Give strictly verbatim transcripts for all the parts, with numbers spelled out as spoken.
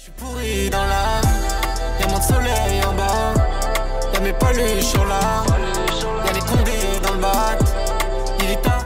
Je suis pourri dans l'âme, y'a mon soleil en bas, y'a mes paluches sur l'arme, y'a les condés dans le bat, il est tard.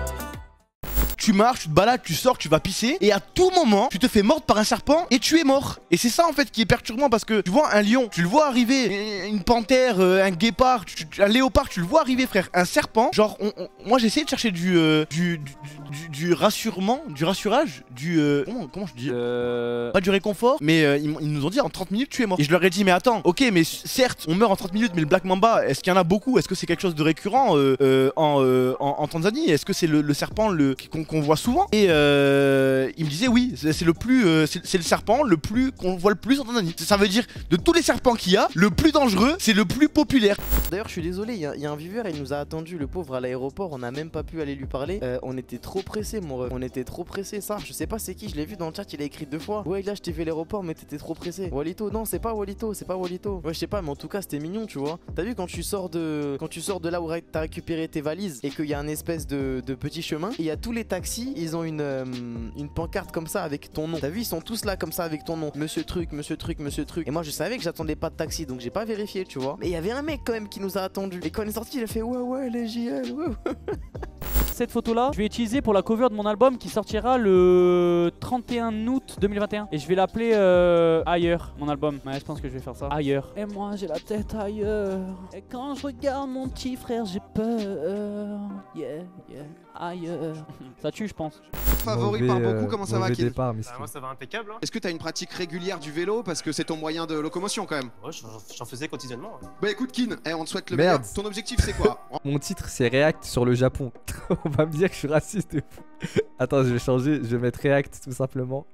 Tu marches, tu te balades, tu sors, tu vas pisser et à tout moment tu te fais mordre par un serpent et tu es mort. Et c'est ça en fait qui est perturbant parce que tu vois un lion, tu le vois arriver, une panthère, un guépard, tu, un léopard, tu le vois arriver frère. Un serpent, genre on, on, moi j'ai essayé de chercher du, euh, du, du, du, du rassurement, du rassurage, du... Euh, comment, comment je dis euh... Pas du réconfort, mais euh, ils, ils nous ont dit en trente minutes tu es mort. Et je leur ai dit mais attends, ok mais certes on meurt en trente minutes mais le Black Mamba, est-ce qu'il y en a beaucoup? Est-ce que c'est quelque chose de récurrent euh, euh, en, euh, en, en Tanzanie? Est-ce que c'est le, le serpent le, qu'on qu'on voit souvent? Et euh, il me disait oui, c'est le plus, euh, c'est le serpent le plus qu'on voit le plus en Tanzanie. Ça veut dire de tous les serpents qu'il y a, le plus dangereux, c'est le plus populaire. D'ailleurs je suis désolé, il y, y a un viewer, il nous a attendu, le pauvre, à l'aéroport, on n'a même pas pu aller lui parler. euh, On était trop pressé mon ref, on était trop pressé. Ça, je sais pas c'est qui, je l'ai vu dans le chat, il a écrit deux fois. Ouais là je t'ai fait l'aéroport mais t'étais trop pressé. Walito, non c'est pas Walito, c'est pas Walito. Ouais je sais pas mais en tout cas c'était mignon tu vois. T'as vu quand tu sors de quand tu sors de là où t'as récupéré tes valises et qu'il y a un espèce de, de petit chemin, et il y a tous les taxis, ils ont une, euh, une pancarte comme ça avec ton nom. T'as vu, ils sont tous là comme ça avec ton nom. Monsieur truc, monsieur truc, monsieur truc. Et moi je savais que j'attendais pas de taxi donc j'ai pas vérifié tu vois. Mais il y avait un mec quand même qui nous a attendu. Et quand il est sorti il a fait ouais ouais les J L ouais, ouais. Cette photo là je vais utiliser pour la cover de mon album qui sortira le trente et un août deux mille vingt et un. Et je vais l'appeler euh, Ailleurs, mon album. Ouais je pense que je vais faire ça. Ailleurs. Et moi j'ai la tête ailleurs. Et quand je regarde mon petit frère j'ai peur. Yeah yeah ailleurs. Ça tue je pense. Favori par beaucoup, comment ça va Kin? Ah, moi ça va impeccable hein. Est-ce que t'as une pratique régulière du vélo parce que c'est ton moyen de locomotion quand même? Ouais j'en faisais quotidiennement ouais. Bah écoute Kin, eh, on te souhaite le Merde. meilleur. Ton objectif c'est quoi? Mon titre c'est React sur le Japon. On va me dire que je suis raciste de fou. Attends je vais changer, je vais mettre React tout simplement.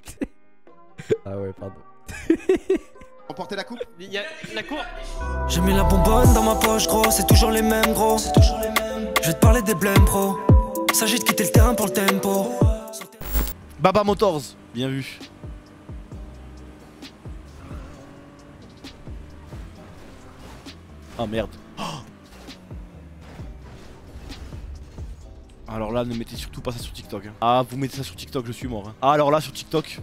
Ah ouais pardon. Remporter la coupe? Il y a la cour. J'ai mis la bonbonne dans ma poche gros, c'est toujours les mêmes gros. C'est toujours les mêmes. Je vais te parler des blèmes pro. S'agit de quitter le terrain pour le tempo. Baba Motors, bien vu. Oh merde. Oh alors là, ne mettez surtout pas ça sur TikTok. Hein. Ah, vous mettez ça sur TikTok, je suis mort. Hein. Ah, alors là, sur TikTok.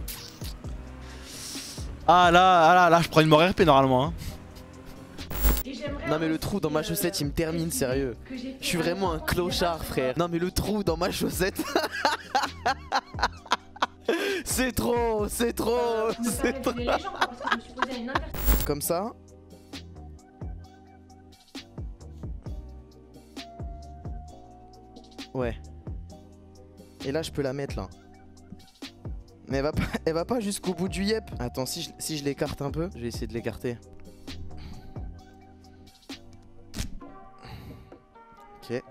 Ah là, ah, là, là, je prends une mort R P normalement. Hein. Non mais le trou dans ma chaussette il me termine sérieux. Je suis vraiment un clochard frère. Non mais le trou dans ma chaussette. C'est trop, c'est trop, c'est trop. Comme ça. Ouais. Et là je peux la mettre là. Mais elle va pas, elle va pas jusqu'au bout du yep. Attends, si je, si je l'écarte un peu, je vais essayer de l'écarter. Ok.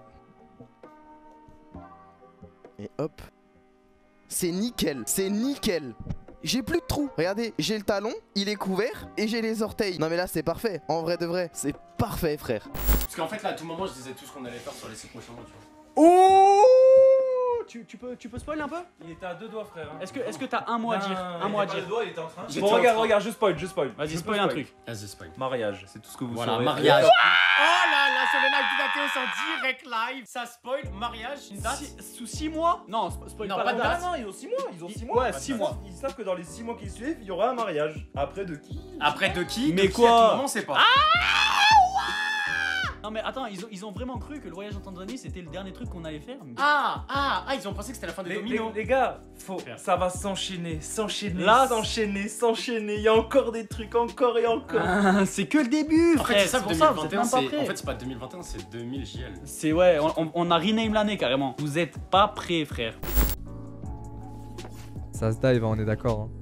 Et hop. C'est nickel, c'est nickel. J'ai plus de trous. Regardez, j'ai le talon, il est couvert et j'ai les orteils. Non mais là c'est parfait, en vrai de vrai, c'est parfait frère. Parce qu'en fait là à tout moment je disais tout ce qu'on allait faire sur les six prochains mois tu vois. Oh tu, tu, peux, tu peux spoil un peu? Il était à deux doigts frère hein. Est-ce que est-ce que t'as un mot à dire? Un mot à dire. Doigts, il était en train. Bon regarde, regarde, je spoil, je spoil. Vas-y spoil un truc. Vas-y spoil. Mariage, c'est tout ce que vous Voilà, saurez. mariage. Oh là là, sur le live du Mathéo, c'est en direct live. Ça spoil, mariage, une date sous six mois? Non, spoil Non, pas pas la de date. Non, non, ils ont six mois, ils ont six mois. Ouais, six mois. Ils savent que dans les six mois qui suivent, il y aura un mariage. Après de qui? Après de qui? Mais de quoi? qui, à tout moment, on sait pas. Non mais attends, ils ont, ils ont vraiment cru que le voyage en Tanzanie c'était le dernier truc qu'on allait faire. Ah, ah, ah, ils ont pensé que c'était la fin des les, dominos. les, les gars, faut, ça va s'enchaîner, s'enchaîner, Là, s'enchaîner, s'enchaîner. Il y a encore des trucs, encore et encore. Ah, c'est que le début, En frère. fait, c'est ça, pour deux ça, mille vous êtes vingt et un, même pas c'est prêts. en fait, c'est pas deux mille vingt et un, c'est deux mille J L. C'est ouais, on, on, on a rename l'année carrément. Vous êtes pas prêts, frère. Ça se dive, hein, on est d'accord. Hein.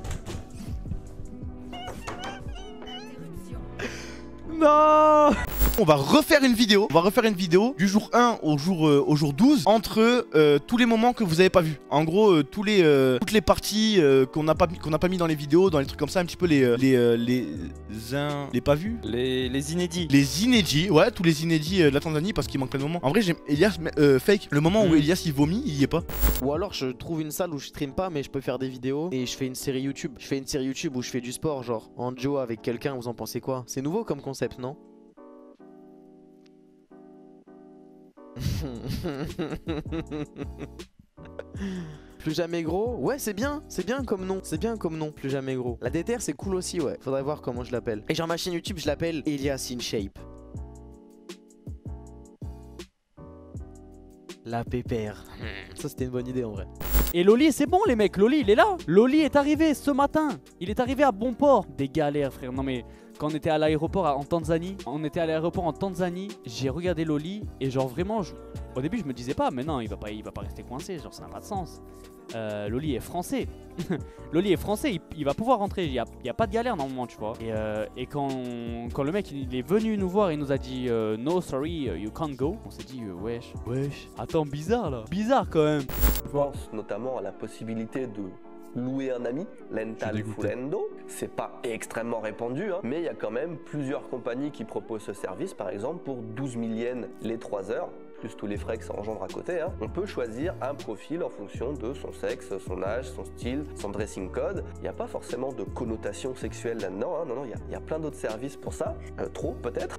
Non. On va refaire une vidéo. On va refaire une vidéo du jour un au jour, euh, au jour douze entre euh, tous les moments que vous avez pas vu. En gros, euh, tous les, euh, toutes les parties euh, qu'on n'a pas, qu'on n'a pas mis dans les vidéos, dans les trucs comme ça, un petit peu les, euh, les, euh, les, uns, les pas vus. Les, les inédits. Les inédits, ouais, tous les inédits euh, de la Tanzanie parce qu'il manque plein de moments. En vrai, j'aime Elias, euh, fake, le moment où Mm. Elias il vomit, il y est pas. Ou alors je trouve une salle où je stream pas mais je peux faire des vidéos et je fais une série YouTube. Je fais une série YouTube où je fais du sport genre en duo avec quelqu'un, vous en pensez quoi? C'est nouveau comme concept, non? Plus jamais gros? Ouais, c'est bien, c'est bien comme nom, c'est bien comme nom, plus jamais gros. La D T R c'est cool aussi, ouais, faudrait voir comment je l'appelle. Et genre ma chaîne YouTube, je l'appelle Elias in Shape. La pépère. Ça c'était une bonne idée en vrai. Et Loli, c'est bon les mecs, Loli il est là. Loli est arrivé ce matin. Il est arrivé à bon port. Des galères frère. Non mais quand on était à l'aéroport en Tanzanie, on était à l'aéroport en Tanzanie, j'ai regardé Loli et genre vraiment, je... au début je me disais pas, mais non il va pas, il va pas rester coincé, genre ça n'a pas de sens. Euh, Loli est français. Loli est français, il, il va pouvoir rentrer, il n'y a, y a pas de galère normalement tu vois. Et, euh, et quand, quand le mec il est venu nous voir, il nous a dit euh, no sorry you can't go. On s'est dit euh, wesh, wesh, attends bizarre là, bizarre quand même. Je pense notamment à la possibilité de louer un ami, Lental Fulendo. C'est pas extrêmement répandu, hein, mais il y a quand même plusieurs compagnies qui proposent ce service, par exemple pour douze mille yens les trois heures, plus tous les frais que ça engendre à côté. Hein. On peut choisir un profil en fonction de son sexe, son âge, son style, son dressing code. Il n'y a pas forcément de connotation sexuelle là-dedans, hein. Non, non, il y, y a plein d'autres services pour ça, euh, trop peut-être.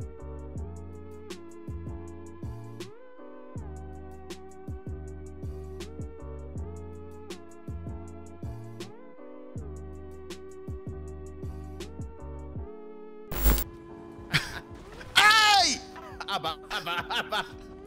Ah bah, ah bah, ah bah.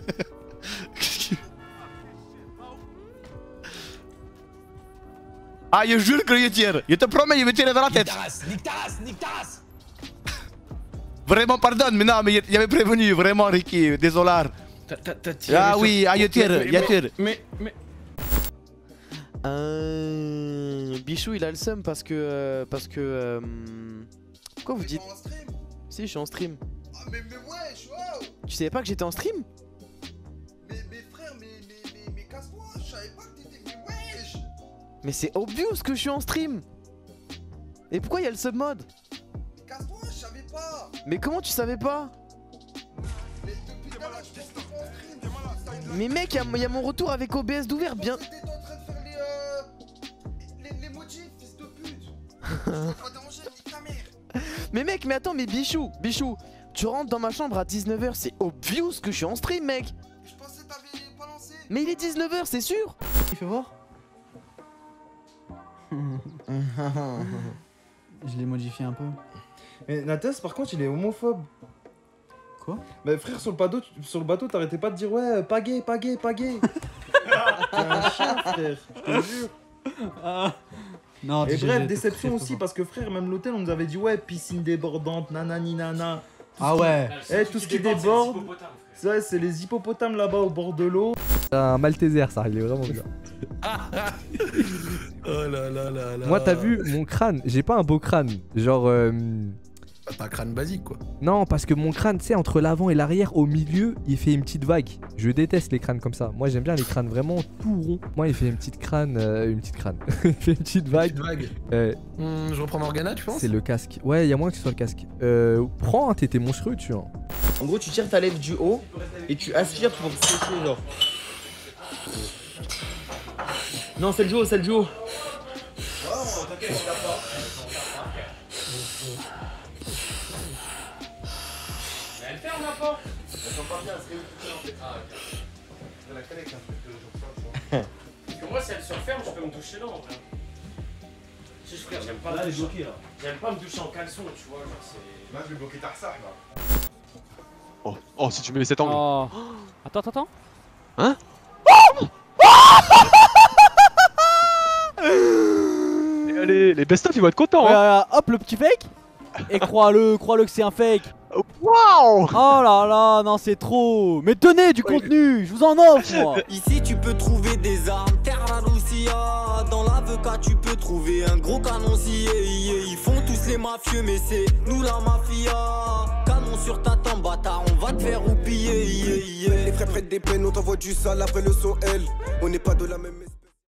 Ah, je jure que je tire. Je te promets, je vais tirer dans la tête. Nique ta race, nique ta race. Vraiment, pardonne, mais non, mais il avait prévenu, vraiment, Ricky, désolé. Ah oui, ah, je tire, je tire. Mais, mais. Euh... Bichou il a le seum parce que... Euh, parce que... Euh... Pourquoi vous dites... Si, je suis en stream. Ah, mais, mais wesh, wow. Tu savais pas que j'étais en stream? Mais, mais frère, mais, mais, mais, mais casse-toi, je savais pas que t'étais... Mais wesh. Mais c'est obvious que je suis en stream. Et pourquoi il y a le submode? Mais casse-toi, je savais pas. Mais comment tu savais pas? Mais depuis tout à l'heure, je pense que t'es pas en stream. Mais mec, il y, y a mon retour avec O B S d'ouvert bien... T'étais en train de faire les... Euh... Les, les emojis, fils de pute. Pas danger, nique ta mère. Mais mec, mais attends, mais Bichou, Bichou, tu rentres dans ma chambre à dix-neuf heures, c'est obvious que je suis en stream, mec. Je pensais que t'avais pas lancé. Mais il est dix-neuf heures, c'est sûr. Il fait voir. Je l'ai modifié un peu. Mais Natas, par contre, il est homophobe. Quoi? Bah frère, sur le bateau, sur le bateau, t'arrêtais pas de dire ouais, pas gay, pas gay, pas gay. T'es un chien, frère, je te jure. Ah. Non, Et j'ai- bref, j'ai- déception j'ai- aussi parce que frère, même l'hôtel, on nous avait dit ouais, piscine débordante, nanani nana. Tout Ah ce qui- ouais. Eh, tout ce qui déborde, c'est vrai, c'est les hippopotames là-bas au bord de l'eau. C'est un Malteser, ça, il est vraiment bien. Oh là là là là. Moi, t'as vu mon crâne? J'ai pas un beau crâne. Genre. euh, T'as un crâne basique quoi. Non, parce que mon crâne, tu sais, entre l'avant et l'arrière, au milieu, il fait une petite vague. Je déteste les crânes comme ça. Moi, j'aime bien les crânes vraiment tout ronds. Moi, il fait une petite crâne. euh, une petite crâne. Il fait une petite vague. Petite vague. Euh, Hmm, je reprends Morgana, tu penses? c'est le casque. Ouais, il y a moins que ce soit le casque. Euh, prends, hein, t'étais monstrueux, tu vois. En gros, tu tires ta lèvre du haut et tu aspires pour sécher, genre. Non, c'est le duo, c'est le duo. Elle ferme la porte. Elles sont pas bien, c'est en fait. Ah, ok. Je la connais avec un truc de jour ça, tu vois. Parce que moi, si elle se referme, je peux me doucher là en vrai. Si je frère, j'aime pas, Là, me elle est doucher- bloquée là. j'aime pas me doucher en caleçon, tu vois. Genre, c'est. Là, je vais bloquer ta ressart là. Oh, oh, si tu mets cet angle. Oh. Attends, attends, attends. Hein? Et allez, les best-of ils vont être contents. Ouais, Hein. ouais, hop, le petit fake. Et crois-le, crois-le que c'est un fake. Waouh! Oh là là, non, c'est trop. Mais tenez du contenu, je vous en offre, moi. Ici tu peux trouver des armes, terre la Lucia. Dans l'avocat tu peux trouver un gros canoncier. Ils font tous les mafieux mais c'est nous la mafia. Canon nom sur ta tombe, bâtard, on va te faire oublier. Yeah, yeah. Les frères prennent des peines, on t'envoie du sale après le son L. On n'est pas de la même maison.